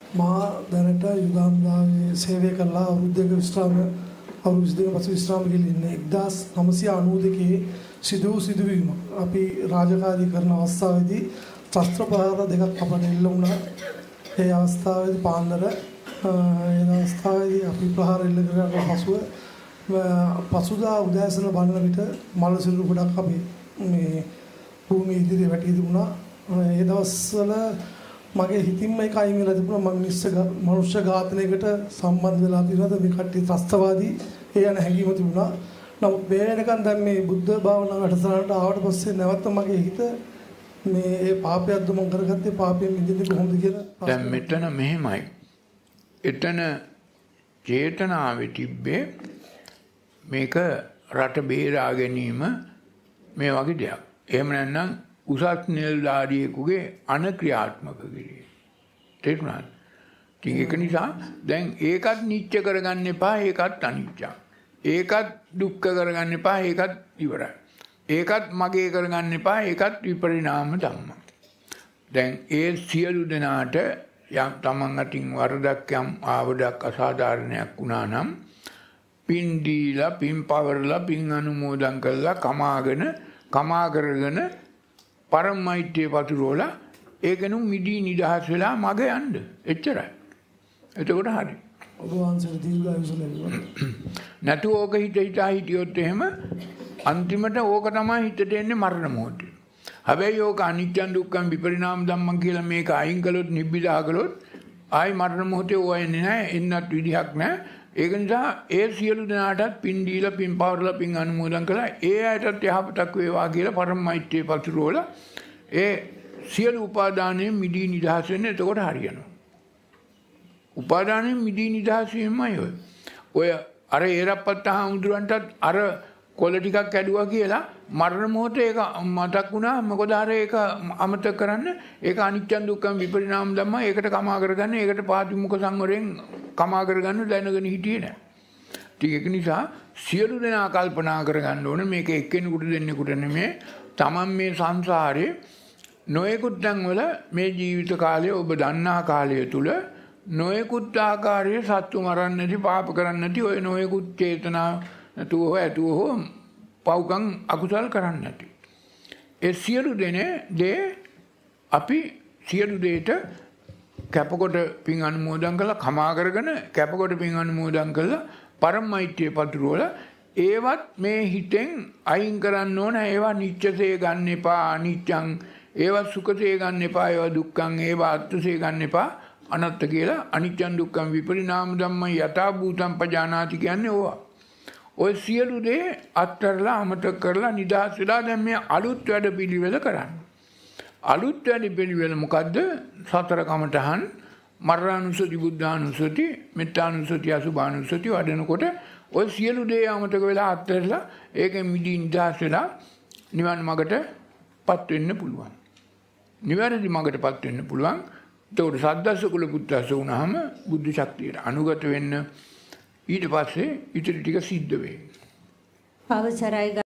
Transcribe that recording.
මා දැනට යුගන්දාවේ සේවය කළා අවුරුද්දක විශ්‍රාම අවුරුදු 22 පසු විශ්‍රාම ගිලින්නේ 1992 සිදුවීම. අපි රාජකාරී කරන අවස්ථාවේදී ශස්ත්‍ර ප්‍රහාර දෙකක් අපට එල්ල වුණා. ඒ අවස්ථාවේදී පාන්දර ඒ අවස්ථාවේදී අපි ප්‍රහාර එල්ල කරලා පසුදා උදෑසන බලන විට මල සිරුරු ගොඩක් අපි මේ භූමිය ඉදිරියේ වැටී තිබුණා. ඒ දවස්වල මගේ හිතින්ම ඒක අයින් වෙලා තිබුණා. මම මනුෂ්‍ය ඝාතනයකට සම්බන්ධ වෙලා තියෙනවද මේ කට්ටිය ත්‍රස්තවාදී ඒ යන හැඟීම තිබුණා. නමුත් මේ වෙනකන් දැන් මේ බුද්ධ භාවනා වැඩසටහනට ආවට පස්සේ නැවත මගේ හිත මේ ඒ පාපයක්ද මම කරගත්තේ පාපයෙන් මිදෙන්නේ කොහොමද කියලා. දැන් මෙතන මෙහෙමයි. එතන චේතනාවේ තිබ්බේ මේක රට බේරා ගැනීම මේ වගේ දෙයක්. එහෙම නැත්නම් උසස් නිලධාරියෙකුගේ අනක්‍රියාත්මක කිරීම. තේරුණාද? ඉතින් ඒක නිසා දැන් ඒකත් නිච්ච කරගන්න එපා, ඒකත් අනිච්චයි. ඒකත් දුක්ඛ කරගන්න එපා, ඒකත් ඉවරයි. ඒකත් මගේ කරගන්න එපා, ඒකත් විපරිණාම ධම්ම. දැන් ඒ සියලු දෙනාට යම් තමන් අතින් වරදක් යම් ආවඩක් අසාධාරණයක් වුණා නම් පින් දීලා පින් පවරලා පින් අනුමෝදන් කරලා කමා කරගෙන පරමයිත්‍ය පතුරෝලා ඒකනු මිදී නිදහස් වෙලා මග යන්න. එච්චරයි. එතකොට හරි. ඔබ වහන්සේට දීර්ඝායුෂ ලැබේවා. නැතු ඕක හිතා හිටියොත් එහෙම අන්තිමට ඕක තමයි හිතට එන්නේ මරණ මොහොතේ. හැබැයි ඕක අනිත්‍යං දුක්ඛං විපරිණාම ධම්මං කියලා මේක අයින් කළොත් නිබ්බිදා කළොත් ආයි මරණ මොහොතේ ඕවා එන්නේ නැහැ. එන්නත් විදිහක් නැහැ. ඒක නිසා ඒ සියලු දෙනාටත් පින් දීලා පින් පවරලා පින් අනුමෝදන් කළා ඒ අයටත් යහපතක් වේවා කියලා පරමයිත්‍ය පතුරවලා ඒ සියලු උපාදානයෙන් මිදී නිදහස් වෙන්න. එතකොට හරියනවා. උපාදානයෙන් මිදී නිදහස් වීමයි ඔය අර ඒරප්පත් හාමුදුරන්ටත් අර කොළ ටිකක් ඇදුවා කියලා මරණ මොහොතේ ඒක මතක් වුණා. මොකද අර ඒක අමතක කරන්න ඒක අනිත්‍ය දුක්ඛ විපරිණාම ධම්ම ඒකට කමා කරගන්න ඒකට පාතිමුඛ සංවරයෙන් කමා කරගන්න දැනගෙන හිටියේ නෑ. ඉතින් ඒක නිසා සියලු දෙනා කල්පනා කරගන්න ඕනේ මේක එක්කෙනෙකුට දෙන්නෙකුට නෙමෙයි. Taman මේ සංසාරේ නොයෙකුත් තැන්වල මේ ජීවිත කාලය ඔබ දන්නා කාලය තුල නොයෙකුත් ආකාරයේ සත්තු මරන්නේ නැති පාප කරන්නේ නැති ඔය නොයෙකුත් චේතනා නැතුව ඇතුව හෝ පව්කම් අකුසල් කරන්නේ නැති. ඒ සියලු දේ අපි සියලු දෙයට කැපකොට පින් අනුමෝදන් කරලා කමා කරගෙන කැපකොට පින් අනුමෝදන් කරලා පරමයිත්‍ය පතුරවලා ඒවත් මේ හිතෙන් අයින් කරන්න ඕන. ඒවා නිච්චසේ ගන්න එපා, අනිච්චං. ඒවා සුඛසේ ගන්න එපා, ඒවා දුක්ඛං. ඒවා අත්ථසේ ගන්න එපා, අනත්ත කියලා. අනිච්චං දුක්ඛං විපරිණාම ධම්මං යථා භූතං පජානාති කියන්නේ ඕවා. ඔය සියලු දේ අත්හැරලා අමතක කරලා නිදහස් වෙලා දැන් මේ අලුත් වැඩ පිළිවෙල කරන්න. අලුත් වැඩ පිළිවෙල මොකද්ද? සතර කමඨහන්, මරණානුසති, බුද්ධානුසති, මෙත්තානුසති, අසුභානුසති වඩනකොට ඔය සියලු දේ අමතක වෙලා අත්හැරලා ඒකෙන් මිදී නිදහස් වෙලා නිවන් මාර්ගටපත් වෙන්න පුළුවන්. නිවැරදි මාර්ගටපත් වෙන්න පුළුවන්. ඒකට සද්දස්ස කුල පුත්තස්ස වුණාම බුද්ධ ශක්තියට අනුගත වෙන්න ඊට පස්සේ ඉතිරි ටික සිද්ධ වෙයි. අවසරයි